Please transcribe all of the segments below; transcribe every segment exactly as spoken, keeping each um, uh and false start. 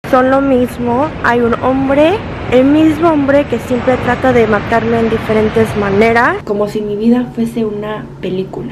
son lo mismo. Hay un hombre, el mismo hombre que siempre trata de matarme en diferentes maneras, como si mi vida fuese una película.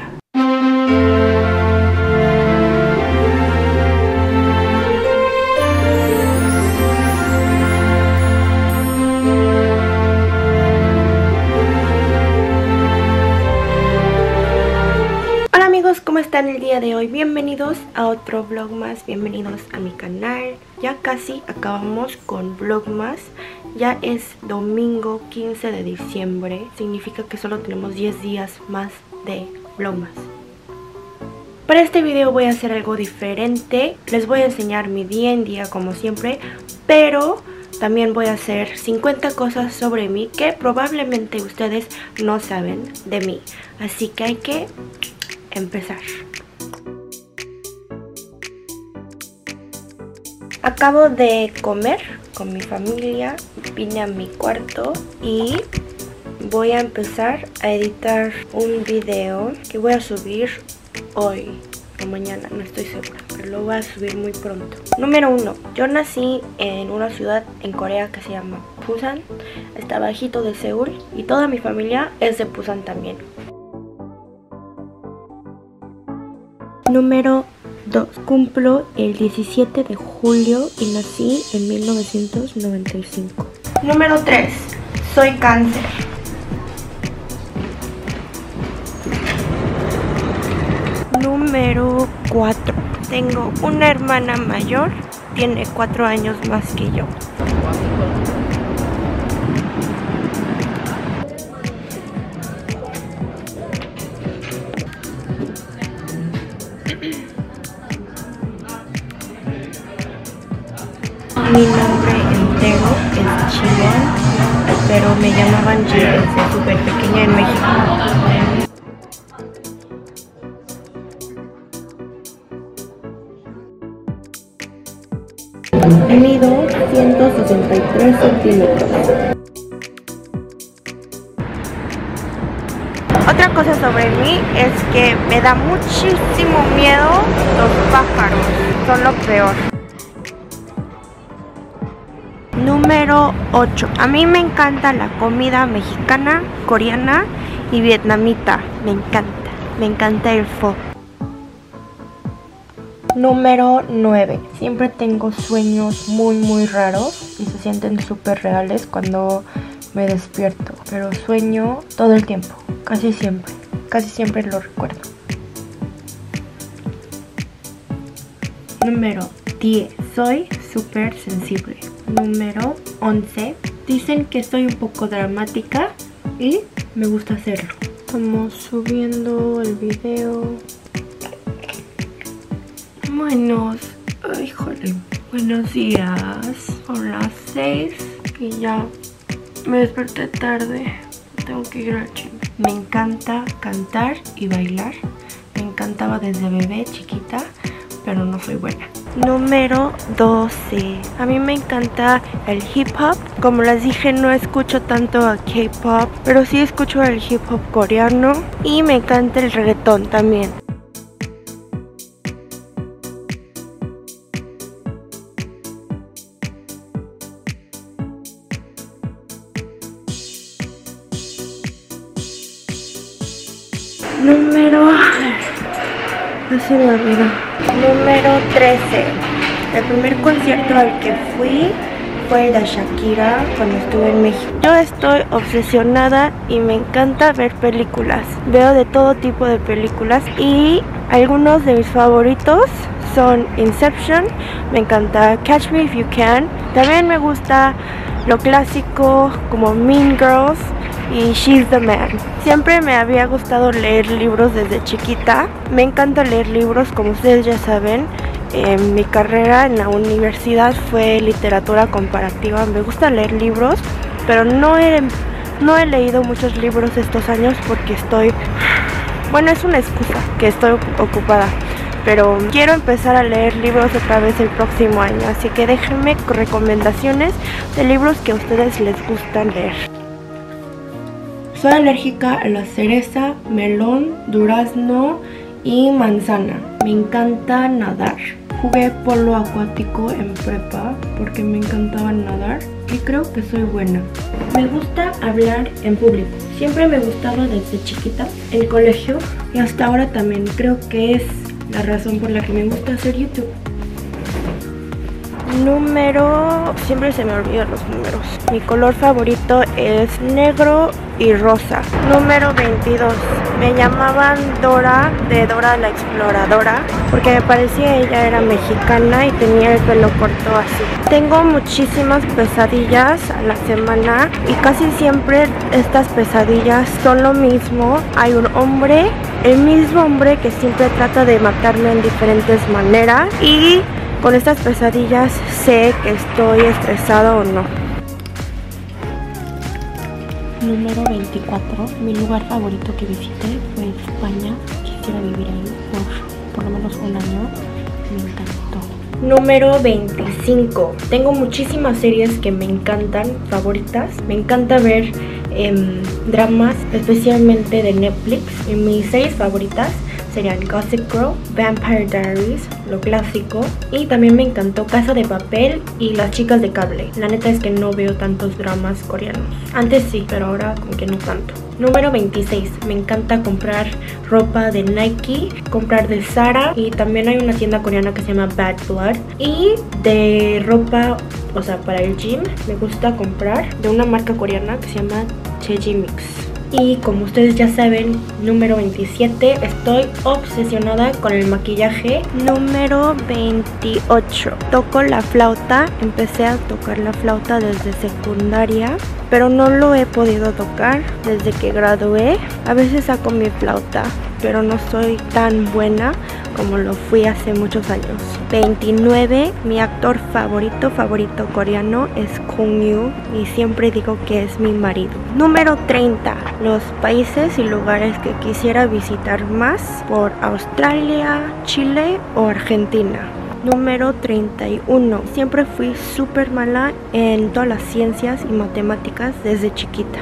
¿Cómo están el día de hoy? Bienvenidos a otro vlogmas, bienvenidos a mi canal. Ya casi acabamos con vlogmas. Ya es domingo quince de diciembre. Significa que solo tenemos diez días más de vlogmas. Para este video voy a hacer algo diferente. Les voy a enseñar mi día en día como siempre, pero también voy a hacer cincuenta cosas sobre mí que probablemente ustedes no saben de mí. Así que hay que empezar. Acabo de comer con mi familia, vine a mi cuarto y voy a empezar a editar un video que voy a subir hoy o mañana, no estoy segura, pero lo voy a subir muy pronto. Número uno, yo nací en una ciudad en Corea que se llama Busan, está bajito de Seúl y toda mi familia es de Busan también. Número dos. Cumplo el diecisiete de julio y nací en mil novecientos noventa y cinco. Número tres. Soy cáncer. Número cuatro. Tengo una hermana mayor, tiene cuatro años más que yo. Mi nombre entero es Chimón, pero me llamaban Chi desde súper pequeña en México. Mido ciento sesenta y tres centímetros. Otra cosa sobre mí es que me da muchísimo miedo los pájaros, son lo peor. Número ocho. A mí me encanta la comida mexicana, coreana y vietnamita. Me encanta. Me encanta el pho. Número nueve. Siempre tengo sueños muy muy raros y se sienten súper reales cuando me despierto. Pero sueño todo el tiempo. Casi siempre. Casi siempre lo recuerdo. Número diez. Soy súper sensible. Número once. Dicen que soy un poco dramática y me gusta hacerlo. Estamos subiendo el video. Buenos, ay, joder, buenos días. Son las seis y ya me desperté tarde. Tengo que ir al gym. Me encanta cantar y bailar. Me encantaba desde bebé, chiquita, pero no soy buena. Número doce. A mí me encanta el hip hop. Como les dije, no escucho tanto a K-pop, pero sí escucho el hip hop coreano y me encanta el reggaetón también. Número... no se me olvidó. Número trece. El primer concierto al que fui fue el de Shakira cuando estuve en México. Yo estoy obsesionada y me encanta ver películas. Veo de todo tipo de películas y algunos de mis favoritos son Inception, me encanta Catch Me If You Can. También me gusta lo clásico como Mean Girls y She's the Man. Siempre me había gustado leer libros desde chiquita. Me encanta leer libros, como ustedes ya saben. Eh, mi carrera en la universidad fue literatura comparativa. Me gusta leer libros, pero no he, no he leído muchos libros estos años porque estoy... Bueno, es una excusa que estoy ocupada, pero quiero empezar a leer libros otra vez el próximo año. Así que déjenme recomendaciones de libros que a ustedes les gustan leer. Soy alérgica a la cereza, melón, durazno y manzana. Me encanta nadar. Jugué polo acuático en prepa porque me encantaba nadar y creo que soy buena. Me gusta hablar en público. Siempre me gustaba desde chiquita, el colegio y hasta ahora también. Creo que es la razón por la que me gusta hacer YouTube. Número... siempre se me olvidan los números. Mi color favorito es negro y rosa. Número veintidós. Me llamaban Dora, de Dora la Exploradora, porque me parecía ella era mexicana y tenía el pelo corto así. Tengo muchísimas pesadillas a la semana y casi siempre estas pesadillas son lo mismo. Hay un hombre, el mismo hombre que siempre trata de matarme en diferentes maneras, y con estas pesadillas sé que estoy estresado o no. Número veinticuatro. Mi lugar favorito que visité fue España. Quisiera vivir ahí por por lo menos un año. Me encantó. Número veinticinco. Tengo muchísimas series que me encantan, favoritas. Me encanta ver eh, dramas, especialmente de Netflix. Y mis series favoritas serían Gossip Girl, Vampire Diaries, lo clásico. Y también me encantó Casa de Papel y Las Chicas de Cable. La neta es que no veo tantos dramas coreanos. Antes sí, pero ahora como que no tanto. Número veintiséis. Me encanta comprar ropa de Nike, comprar de Zara, y también hay una tienda coreana que se llama Bad Blood. Y de ropa, o sea, para el gym, me gusta comprar de una marca coreana que se llama Chejimix. Y como ustedes ya saben, número veintisiete, estoy obsesionada con el maquillaje. Número veintiocho. Toco la flauta. Empecé a tocar la flauta desde secundaria, pero no lo he podido tocar desde que gradué. A veces saco mi flauta, pero no soy tan buena como lo fui hace muchos años. veintinueve. Mi actor favorito, favorito coreano es Kong Yoo, y siempre digo que es mi marido. Número treinta. Los países y lugares que quisiera visitar más por Australia, Chile o Argentina. Número treinta y uno. Siempre fui súper mala en todas las ciencias y matemáticas desde chiquita.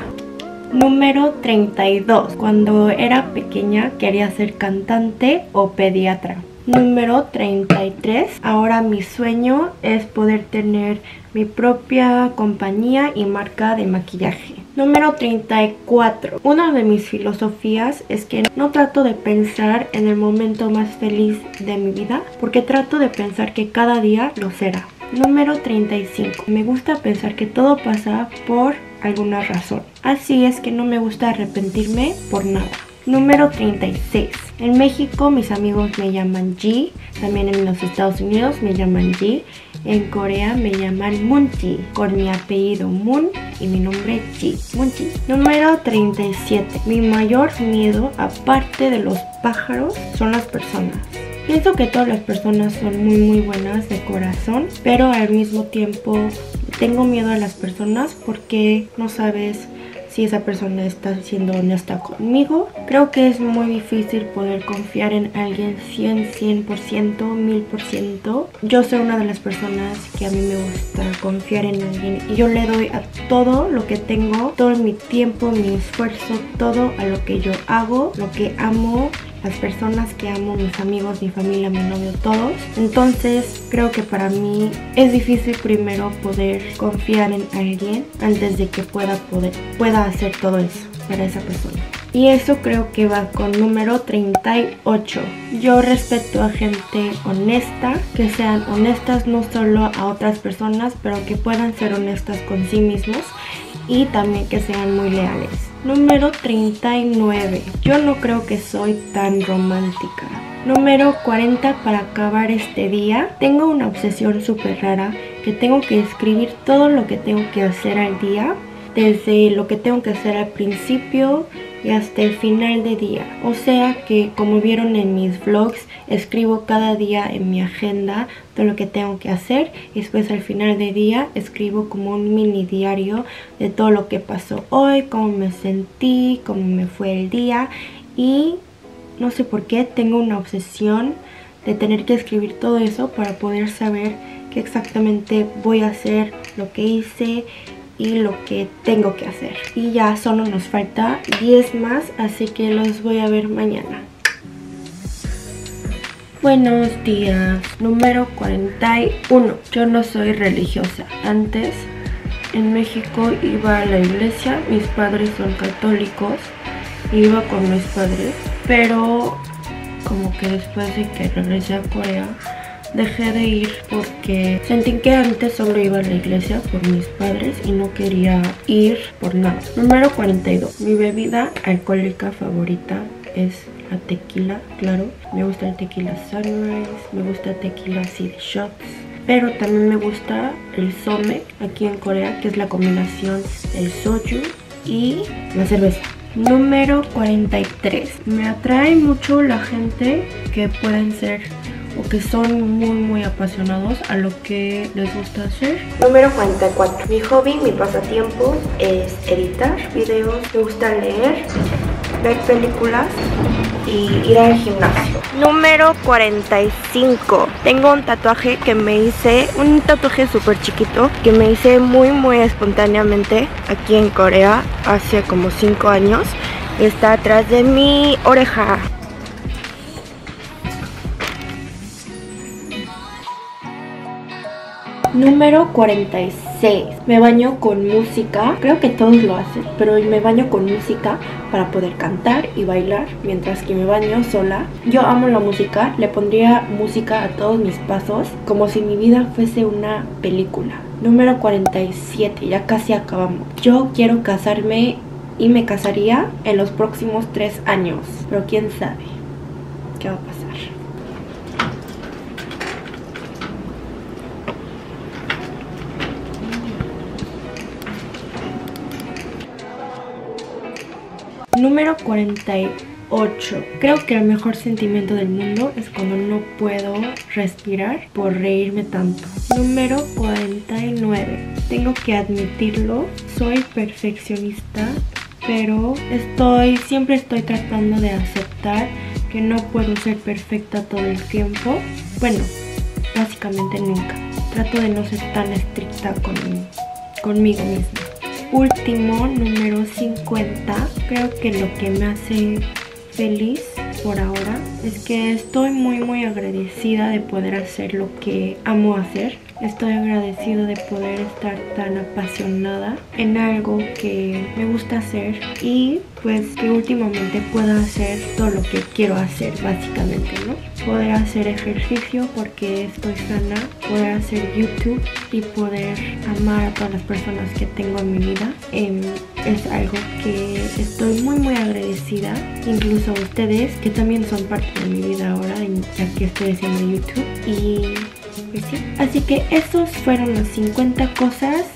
Número treinta y dos. Cuando era pequeña quería ser cantante o pediatra. Número treinta y tres. Ahora mi sueño es poder tener mi propia compañía y marca de maquillaje. Número treinta y cuatro. Una de mis filosofías es que no trato de pensar en el momento más feliz de mi vida, porque trato de pensar que cada día lo será. Número treinta y cinco. Me gusta pensar que todo pasa por alguna razón. Así es que no me gusta arrepentirme por nada. Número treinta y seis. En México mis amigos me llaman G. También en los Estados Unidos me llaman G. En Corea me llaman Moonji, con mi apellido Moon y mi nombre Ji. Moonji. Número treinta y siete. Mi mayor miedo, aparte de los pájaros, son las personas. Pienso que todas las personas son muy muy buenas de corazón, pero al mismo tiempo tengo miedo a las personas porque no sabes si esa persona está siendo honesta conmigo. Creo que es muy difícil poder confiar en alguien cien, cien por ciento, mil por ciento. Yo soy una de las personas que a mí me gusta confiar en alguien y yo le doy a todo lo que tengo, todo mi tiempo, mi esfuerzo, todo a lo que yo hago, lo que amo, las personas que amo, mis amigos, mi familia, mi novio, todos. Entonces creo que para mí es difícil primero poder confiar en alguien antes de que pueda poder pueda hacer todo eso para esa persona. Y eso creo que va con número treinta y ocho. Yo respeto a gente honesta, que sean honestas no solo a otras personas, pero que puedan ser honestas con sí mismos y también que sean muy leales. Número treinta y nueve. Yo no creo que soy tan romántica. Número cuarenta. Para acabar este día, tengo una obsesión súper rara, que tengo que escribir todo lo que tengo que hacer al día, desde lo que tengo que hacer al principio y hasta el final de día. O sea que, como vieron en mis vlogs, escribo cada día en mi agenda todo lo que tengo que hacer y después al final de día escribo como un mini diario de todo lo que pasó hoy, cómo me sentí, cómo me fue el día. Y no sé por qué tengo una obsesión de tener que escribir todo eso para poder saber qué exactamente voy a hacer, lo que hice y lo que tengo que hacer. Y ya solo nos falta diez más, así que los voy a ver mañana. Buenos días, número cuarenta y uno. Yo no soy religiosa. Antes en México iba a la iglesia, mis padres son católicos, iba con mis padres, pero como que después de que regresé a Corea dejé de ir porque sentí que antes solo iba a la iglesia por mis padres y no quería ir por nada. Número cuarenta y dos. Mi bebida alcohólica favorita es la tequila, claro. Me gusta el tequila Sunrise, me gusta el tequila así de shots, pero también me gusta el some aquí en Corea, que es la combinación del soju y la cerveza. Número cuarenta y tres. Me atrae mucho la gente que pueden ser o que son muy muy apasionados a lo que les gusta hacer. Número cuarenta y cuatro. Mi hobby, mi pasatiempo es editar videos, me gusta leer, ver películas y ir al gimnasio. Número cuarenta y cinco. Tengo un tatuaje que me hice, un tatuaje súper chiquito que me hice muy muy espontáneamente aquí en Corea hace como cinco años. Está atrás de mi oreja. Número cuarenta y seis. Me baño con música. Creo que todos lo hacen, pero me baño con música para poder cantar y bailar mientras que me baño sola. Yo amo la música. Le pondría música a todos mis pasos como si mi vida fuese una película. Número cuarenta y siete. Ya casi acabamos. Yo quiero casarme y me casaría en los próximos tres años. Pero quién sabe qué va a pasar. Número cuarenta y ocho. Creo que el mejor sentimiento del mundo es cuando no puedo respirar por reírme tanto. Número cuarenta y nueve. Tengo que admitirlo, soy perfeccionista, pero estoy, siempre estoy tratando de aceptar que no puedo ser perfecta todo el tiempo. Bueno, básicamente nunca. Trato de no ser tan estricta con, conmigo misma. Último, número cincuenta. Creo que lo que me hace feliz por ahora es que estoy muy muy agradecida de poder hacer lo que amo hacer. Estoy agradecida de poder estar tan apasionada en algo que me gusta hacer y pues que últimamente pueda hacer todo lo que quiero hacer básicamente, ¿no? Poder hacer ejercicio porque estoy sana, poder hacer YouTube y poder amar a todas las personas que tengo en mi vida. Eh, es algo que estoy muy muy agradecida, incluso a ustedes que también son parte de mi vida ahora ya que estoy haciendo YouTube. Y pues sí, así que esos fueron las cincuenta cosas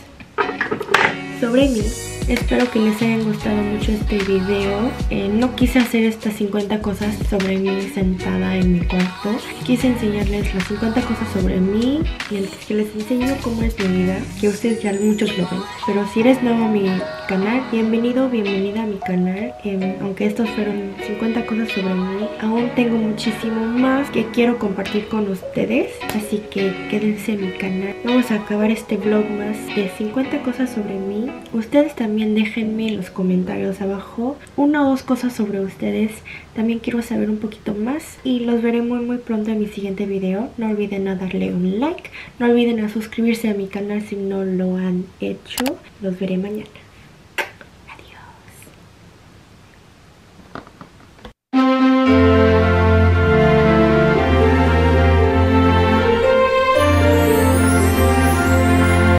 sobre mí. Espero que les hayan gustado mucho este video. Eh, no quise hacer estas cincuenta cosas sobre mí sentada en mi cuarto. Quise enseñarles las cincuenta cosas sobre mí mientras que les enseño cómo es mi vida, que ustedes ya muchos lo ven. Pero si eres nuevo a mi canal, bienvenido, bienvenida a mi canal. Eh, aunque estos fueron cincuenta cosas sobre mí, aún tengo muchísimo más que quiero compartir con ustedes. Así que quédense en mi canal. Vamos a acabar este vlog más de cincuenta cosas sobre mí. Ustedes también déjenme en los comentarios abajo una o dos cosas sobre ustedes. También quiero saber un poquito más y los veré muy muy pronto en mi siguiente video. No olviden a darle un like, no olviden a suscribirse a mi canal si no lo han hecho. Los veré mañana.